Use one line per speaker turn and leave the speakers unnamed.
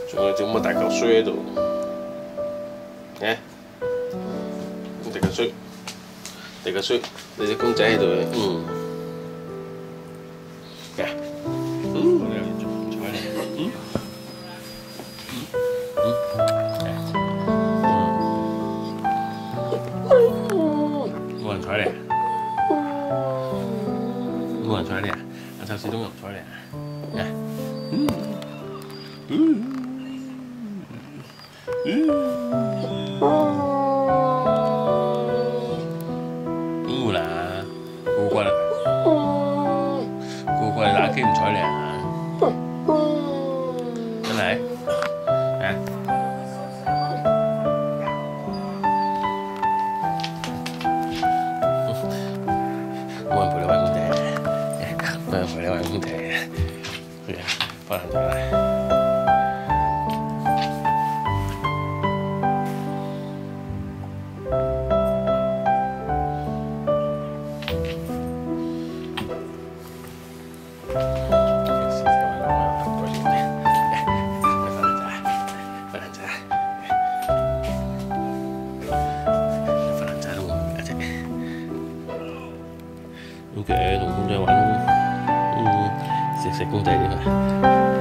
仲有咁大嚿衰喺度，嘅，大嚿衰，大嚿衰，你隻公仔喺度嘅，嘅，我哋又做唔睬你，冇人睬你，冇人睬你啊！阿臭屎東又唔睬你啊！邊個啦？個個啦，個個嚟打機唔睬你啊！真係啊！冇人陪你玩公仔，冇人陪你玩公仔，去啊，翻嚟啦！好嘅，同公仔玩咯，食公仔點啊？